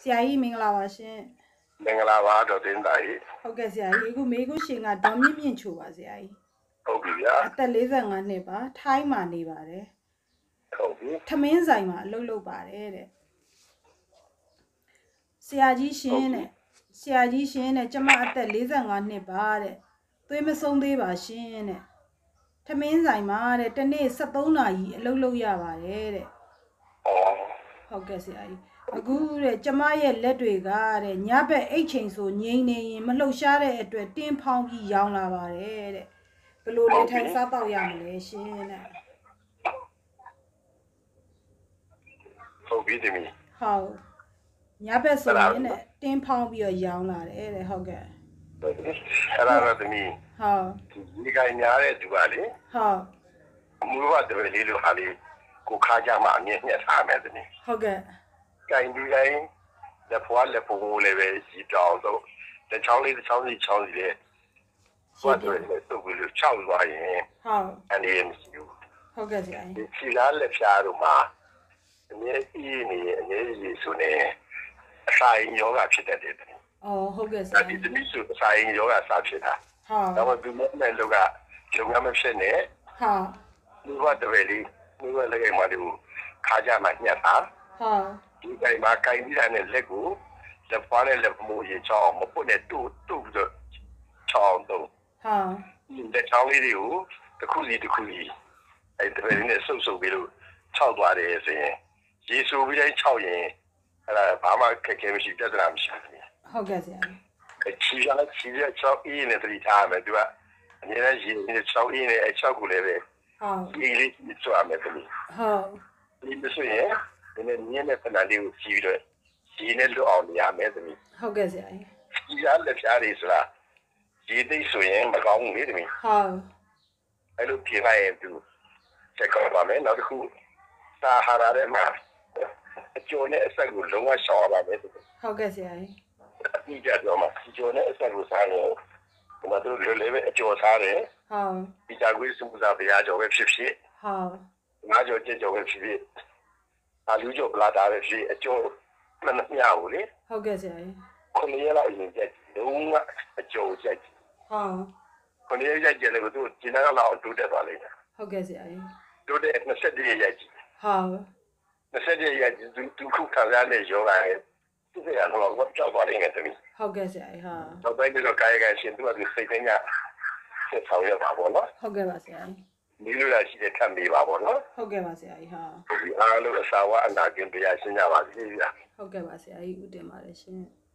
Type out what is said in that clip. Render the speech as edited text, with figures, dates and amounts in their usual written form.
ရာကြီးမင်္ဂလာပါရှင်မင်္ဂလာပါတော်တင်သားကြီးဟုတ်ကဲ့ဆရာကြီးအခုမေကုရှင်ကဒေါ်မြင့်မြင့်ချိုပါဆရာကြီးဟုတ်ပြီဗျာအသက်45နှစ်ပါထိုင်းမှာနေပါတယ်ဟုတ်ပြီထမင်းဆိုင်မှာအလုပ်လုပ်ပါတယ်တဲ့ဆရာကြီးရှင်တဲ့ကျမအသက်45နှစ်ပါတဲ့သွေးမဆုံးသေးပါရှင်တဲ့ထမင်းဆိုင်မှာတဲ့တနေ့73နာရီအလုပ်လုပ်ရပါတယ်တဲ့ဟုတ်ကဲ့ဆရာကြီးအခုတဲ့ကျမရဲ့လက်တွေကတဲ့ညဘက်အိတ်ချိန်ဆိုငိမ့်နေရင်မလှုပ်ရှားတဲ့အတွက်တင်းဖောင်းပြီးရောင်းလာပါတယ်တဲ့ဘလို့လဲထိုင်စားတော့ရမလဲရှင်တဲ့ဟုတ်ပြီတမီးဟုတ်ညဘက်ဆိုရင်တဲ့တင်းဖောင်းပြီးတော့ရောင်းလာတယ်တဲ့ဟုတ်ကဲ့အဲ့ဒါတော့တမီးဟုတ်ဒီကိန်းများတဲ့သူကလေဟုတ်မူရတဲ့လေးလိုဟာလေးကိုခါကြမှာအမြင့်ညက်ထားမယ်တမီးဟုတ်ကဲ့ကိန်းဒီကိန်းလက်ဖွားလက်ပုံလေးပဲစီတောင်းတော့တချောင်းလေးလေဟုတ်တယ်လေသူ့ကိုချောက်သွားရင်ဟုတ်အနေနဲ့မရှိဘူးဟုတ်ကဲ့ဆရာကြီးခြေလားလက်ဖြားတို့မှာအမြဲအေးနေအနေကြီးဆိုနေအစာရင်ယောဂဖြစ်တတ်တယ်။အော်ဟုတ်ကဲ့ဆရာ။ဒီသမီးဆိုအစာရင်ယောဂစဖြစ်တာ။ဟုတ်။ဒါမှဒီမဲ့လောကလုပ်ငန်းမဖြစ်နဲ့။ဟုတ်။ဒီဘတ်တယ်လေဒီဘက်လည်းမှဒီခါကြမှာညက်တာ။ဟုတ်။ဒီကိမှာကိုင်ပြီးတဲ့လက်ကိုလက်ဖွားနဲ့လက်မိုးရေချောင်းမပုတ်နဲ့တူပြီးတော့ချောင်းတော့ဟုတ်။လက်ချောင်းလေးတွေကိုတစ်ခုစီအဲ့ဒီနဲ့ဆုပ်ပြီးလို့ခြောက်သွားတယ်ဆိုရင်ရေဆိုပြီးတိုင်းခြောက်ရင်အဲ့ဒါဘာမှခက်ခဲမရှိပြဿနာမရှိဘူးဟုတ်ကဲ့ဆရာချီရချောက်အေးနဲ့တတိထားမယ်သူကအများနဲ့ရေနဲ့ချောက်အေးနဲ့အချောက်ကိုလည်းပဲဟုတ်အေးလေးစွာမယ်တတိဟုတ်ဒီလိုဆိုရင်ဒီနေ့ညနေဖနာလေးကိုကြည့်ပြီးတော့ရေနဲ့လွတ်အောင်ရမယ်တတိဟုတ်ကဲ့ဆရာကြီးရလက်ဖြားလေးဆိုတာရေသိဆိုရင်မကောင်းဘူးလေတတိဟုတ်အဲ့လိုပြင်လိုက်ရင်သူချက်ကောက်ပါမယ်နောက်တစ်ခုစာဟာရတဲ့မှာအကျိုးနဲ့အဆက်ကိုလုံးဝရှောင်ရပါမယ်ဟုတ်ကဲ့ဆရာကြီးအပြီးကြတော့မှအကျိုးနဲ့အဆက်ကိုစားရင်ဒီမှာတို့လည်းပဲအကျိုးစားတယ်ဟုတ်ဒီကြကွေးစုစားဗျာကြော်ပဲဖြစ်ဖြစ်ဟုတ်ငါကြော်ကြက်ကြော်ပဲဖြစ်ဖြစ်အလူကြော်ပလာတာပဲဖြစ်အကျိုးမနှမျှဘူးလေဟုတ်ကဲ့ဆရာကြီးခုနှစ်ရက်လောက်ရင်ကြက်လုံးဝအကျိုးကြက်ဟုတ်ခုနှစ်ရက်ကြက်လည်းတို့ကျင်းရလောက်တိုးတက်သွားလိမ့်မယ်ဟုတ်ကဲ့ဆရာကြီးတိုးတက်20ရက်ကြက်ဟုတ် 20ရက်သူခုခံရတဲ့ယောဂရဲ့သူ့ရတော့ဝတ်ကြောက်သွားတယ်ငယ်တမီးဟုတ်ကဲ့ဆရာကြီးဟာတော့တိုင်းတော့ကာယကရှင်သူကစိတ်သိညာဆက်ဆောင်ရပါဘောနော်ဟုတ်ကဲ့ပါဆရာကြီးဒီလိုလားရှိတဲ့ခံပေးပါဘောနော်ဟုတ်ကဲ့ပါဆရာကြီးဟာဒီအားလုံးအစာဝအနာကင်တရားရှင်းကြပါစေဗျာဟုတ်ကဲ့ပါဆရာကြီးဥတင်ပါတယ်ရှင်